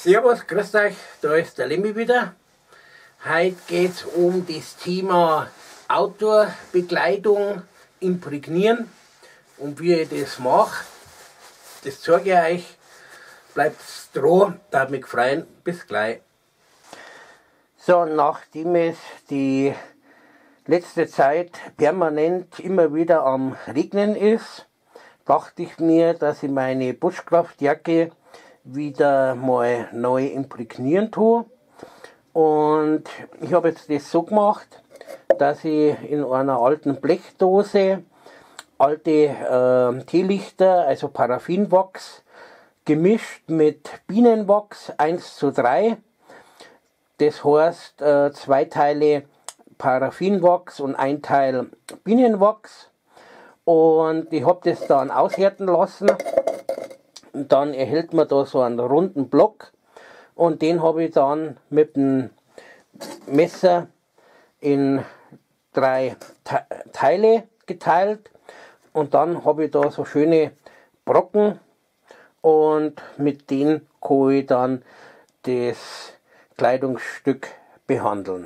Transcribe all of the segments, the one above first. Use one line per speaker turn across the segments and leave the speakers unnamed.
Servus, grüßt euch, da ist der Lemmi wieder. Heute geht es um das Thema Outdoor-Bekleidung, Imprägnieren und wie ich das mache. Das zeige ich euch. Bleibt dran, darf mich freuen. Bis gleich. So, nachdem es die letzte Zeit permanent immer wieder am Regnen ist, dachte ich mir, dass ich meine Buschkraftjacke wieder mal neu imprägnieren tue. Und ich habe jetzt das so gemacht, dass ich in einer alten Blechdose alte Teelichter, also Paraffinwachs, gemischt mit Bienenwachs 1:3. Das heißt 2 Teile Paraffinwachs und 1 Teil Bienenwachs. Und ich habe das dann aushärten lassen. Und dann erhält man da so einen runden Block. Und den habe ich dann mit dem Messer in 3 Teile geteilt. Und dann habe ich da so schöne Brocken. Und mit denen kann ich dann das Kleidungsstück behandeln.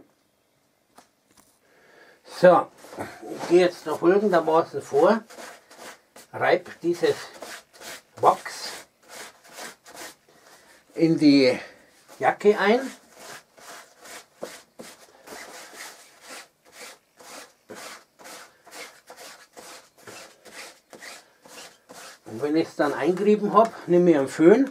So, ich gehe jetzt da folgendermaßen vor. Reibe dieses Wachs in die Jacke ein. Und wenn ich es dann eingerieben habe, nehme ich einen Föhn.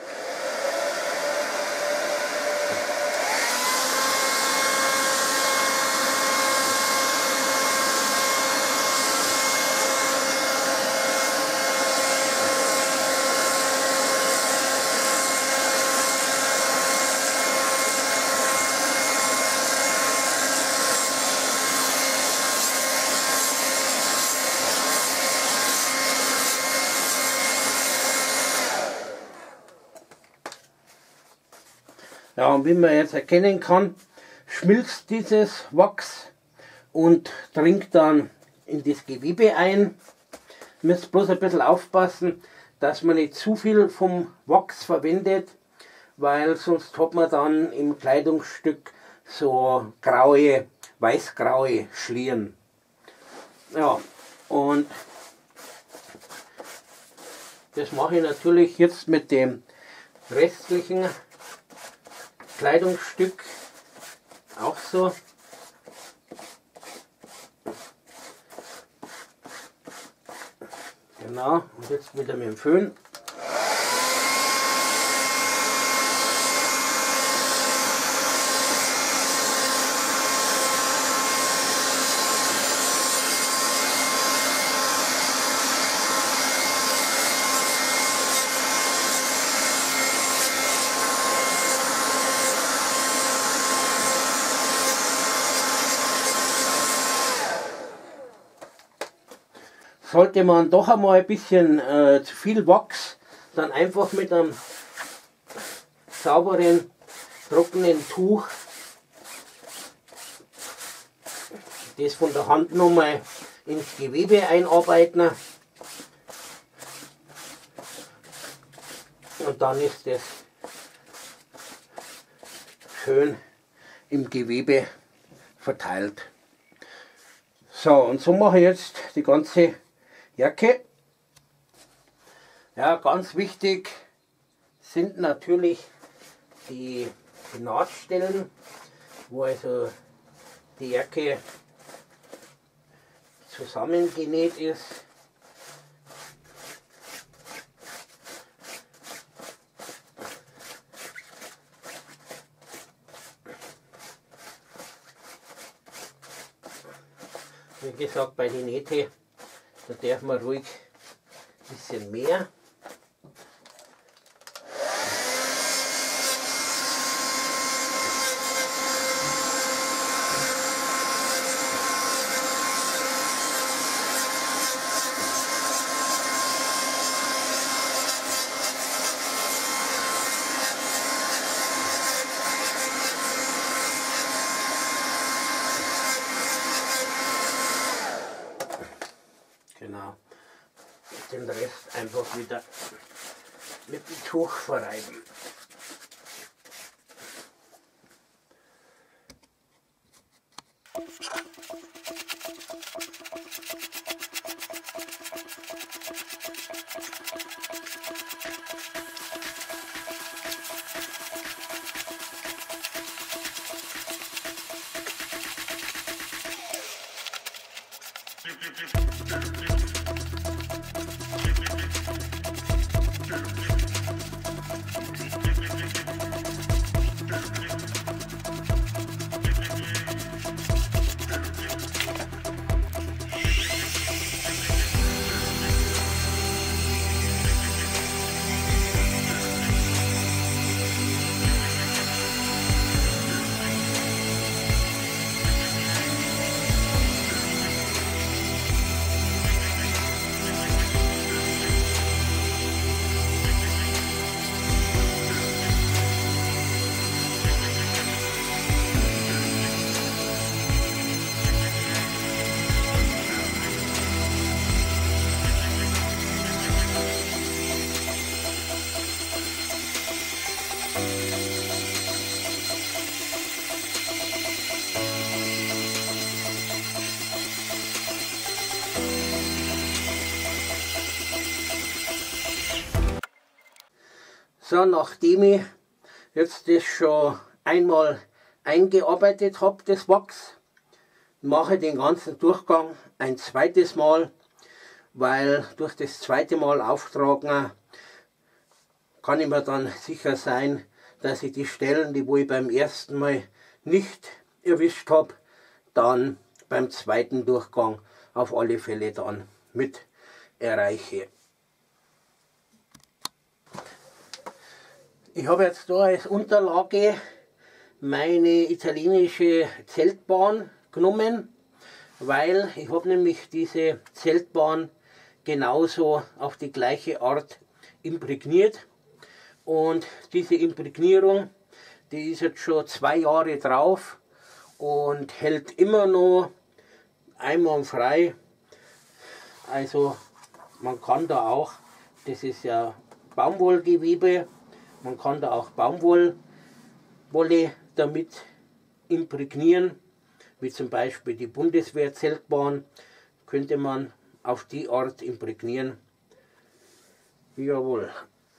Ja, und wie man jetzt erkennen kann, schmilzt dieses Wachs und dringt dann in das Gewebe ein. Ihr müsst bloß ein bisschen aufpassen, dass man nicht zu viel vom Wachs verwendet, weil sonst hat man dann im Kleidungsstück so graue, weißgraue Schlieren. Ja, und das mache ich natürlich jetzt mit dem restlichen Kleidungsstück auch so. Genau, und jetzt wieder mit dem Föhn. Sollte man doch einmal ein bisschen zu viel Wachs, dann einfach mit einem sauberen, trockenen Tuch das von der Hand nochmal ins Gewebe einarbeiten. Und dann ist das schön im Gewebe verteilt. So, und so mache ich jetzt die ganze Jacke. Ja, ganz wichtig sind natürlich die Nahtstellen, wo also die Jacke zusammengenäht ist. Wie gesagt, bei den Nähten, da darf man ruhig ein bisschen mehr. Genau. Den Rest einfach wieder mit dem Tuch verreiben. So, nachdem ich jetzt das schon einmal eingearbeitet habe, das Wachs, mache ich den ganzen Durchgang ein zweites Mal, weil durch das zweite Mal auftragen kann ich mir dann sicher sein, dass ich die Stellen, die wo ich beim ersten Mal nicht erwischt habe, dann beim zweiten Durchgang auf alle Fälle dann mit erreiche. Ich habe jetzt da als Unterlage meine italienische Zeltbahn genommen, weil ich habe nämlich diese Zeltbahn genauso auf die gleiche Art imprägniert. Und diese Imprägnierung, die ist jetzt schon 2 Jahre drauf und hält immer noch einwandfrei. Also man kann da auch, das ist ja Baumwollgewebe, man kann da auch Baumwolle damit imprägnieren, wie zum Beispiel die Bundeswehr-Zeltbahn, könnte man auf die Art imprägnieren. Jawohl.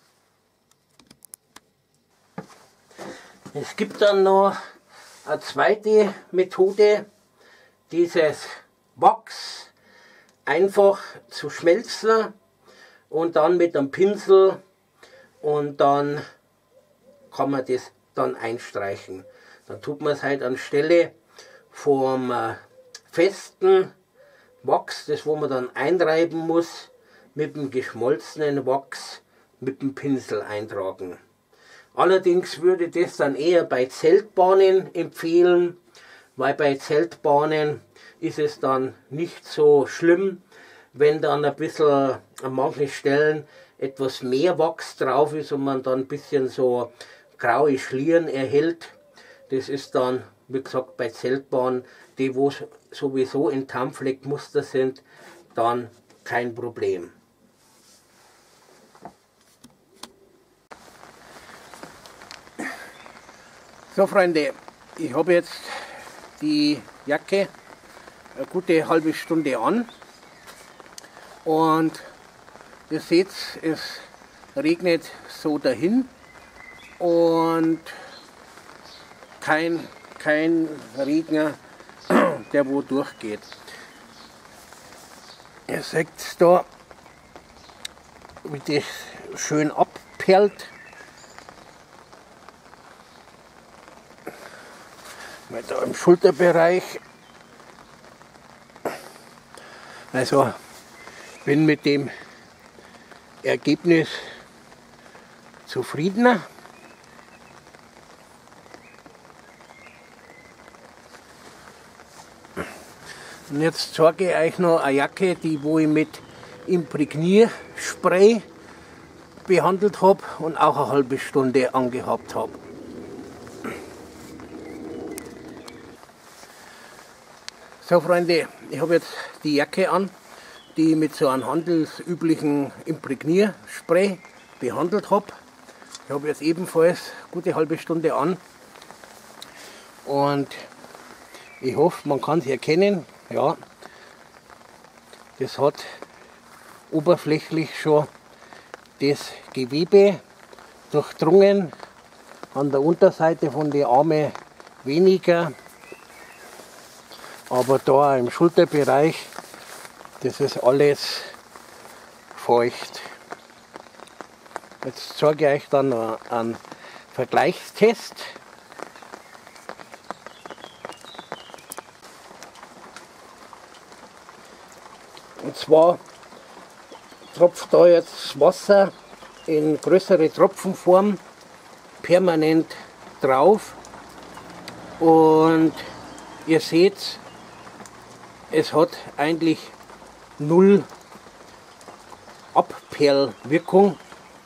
Es gibt dann noch eine zweite Methode, dieses Wachs einfach zu schmelzen und dann mit einem Pinsel und dann kann man das dann einstreichen. Dann tut man es halt anstelle vom festen Wachs, das wo man dann einreiben muss, mit dem geschmolzenen Wachs mit dem Pinsel eintragen. Allerdings würde das dann eher bei Zeltbahnen empfehlen, weil bei Zeltbahnen ist es dann nicht so schlimm, wenn dann ein bisschen an manchen Stellen etwas mehr Wachs drauf ist und man dann ein bisschen so graue Schlieren erhält. Das ist dann, wie gesagt, bei Zeltbahnen, die wo sowieso in Tarnfleckmuster sind, dann kein Problem. So Freunde, ich habe jetzt die Jacke eine gute halbe Stunde an und ihr seht, es regnet so dahin und kein Regen, der wo durchgeht. Ihr seht da, wie das schön abperlt. Mal da im Schulterbereich. Also bin mit dem Ergebnis zufriedener. Und jetzt zeige ich euch noch eine Jacke, die wo ich mit Imprägnierspray behandelt habe und auch eine halbe Stunde angehabt habe. So Freunde, ich habe jetzt die Jacke an, die ich mit so einem handelsüblichen Imprägnierspray behandelt habe. Ich habe jetzt ebenfalls eine gute halbe Stunde an und ich hoffe, man kann es erkennen. Ja, das hat oberflächlich schon das Gewebe durchdrungen, an der Unterseite von den Armen weniger, aber da im Schulterbereich Das ist alles feucht. Jetzt zeige ich euch dann noch einen Vergleichstest. Und zwar tropft da jetzt Wasser in größere Tropfenform permanent drauf und ihr seht, es hat eigentlich null Abperlwirkung.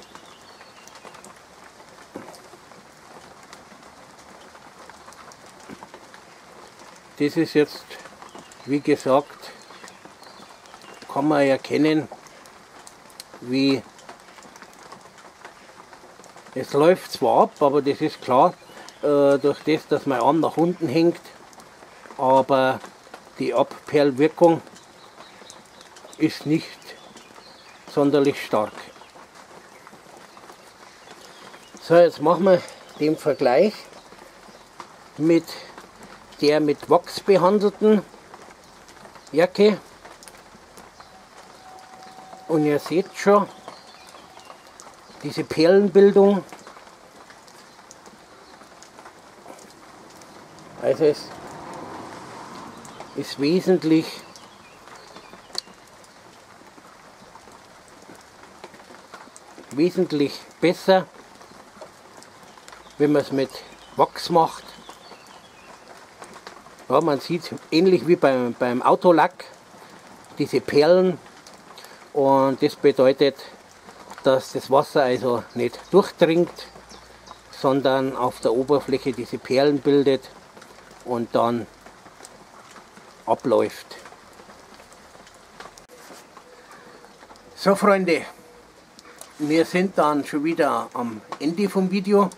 Das ist jetzt, wie gesagt, kann man erkennen, wie es läuft zwar ab, aber das ist klar, durch das, dass mein Arm nach unten hängt, aber die Abperlwirkung ist nicht sonderlich stark. So, jetzt machen wir den Vergleich mit der mit Wachs behandelten Jacke. Und ihr seht schon, diese Perlenbildung. Also es ist wesentlich besser, wenn man es mit Wachs macht. Ja, man sieht ähnlich wie beim Autolack diese Perlen, und das bedeutet, dass das Wasser also nicht durchdringt, sondern auf der Oberfläche diese Perlen bildet und dann abläuft. So Freunde, wir sind dann schon wieder am Ende vom Video.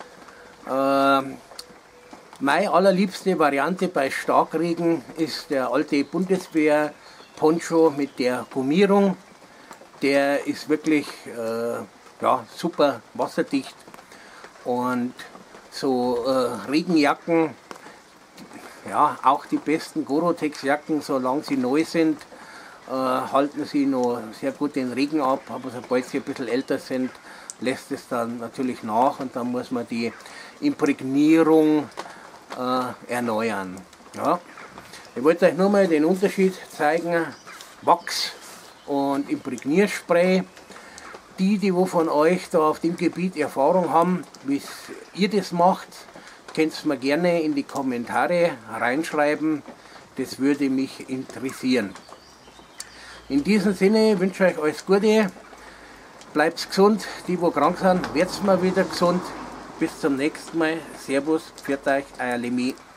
Meine allerliebste Variante bei Starkregen ist der alte Bundeswehr-Poncho mit der Gummierung. Der ist wirklich ja, super wasserdicht, und so Regenjacken, ja, auch die besten Gore-Tex-Jacken, solange sie neu sind, halten sie noch sehr gut den Regen ab, aber sobald sie ein bisschen älter sind, lässt es dann natürlich nach, und dann muss man die Imprägnierung erneuern. Ja. Ich wollte euch nur mal den Unterschied zeigen, Wachs und Imprägnierspray. Die von euch da auf dem Gebiet Erfahrung haben, wie ihr das macht, könnt ihr mir gerne in die Kommentare reinschreiben. Das würde mich interessieren. In diesem Sinne wünsche ich euch alles Gute. Bleibt gesund. Die, wo krank sind, werdet mal wieder gesund. Bis zum nächsten Mal. Servus, pfiat euch, euer Lemi.